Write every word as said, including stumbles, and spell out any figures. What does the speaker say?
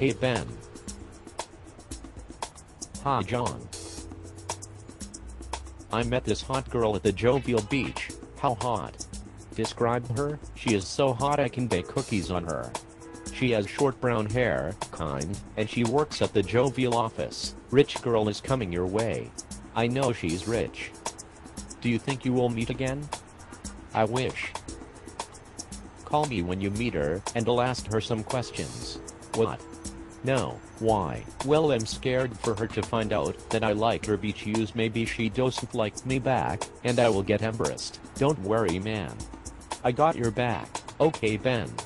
Hey Ben. Hi John. I met this hot girl at the Jovial Beach. How hot? Describe her. She is so hot I can bake cookies on her. She has short brown hair, kind, and she works at the Jovial office. Rich girl is coming your way. I know she's rich. Do you think you will meet again? I wish. Call me when you meet her, and I'll ask her some questions. What? No, why? Well, I'm scared for her to find out that I like her beach use. Maybe she doesn't like me back, and I will get embarrassed. Don't worry man. I got your back. Okay Ben.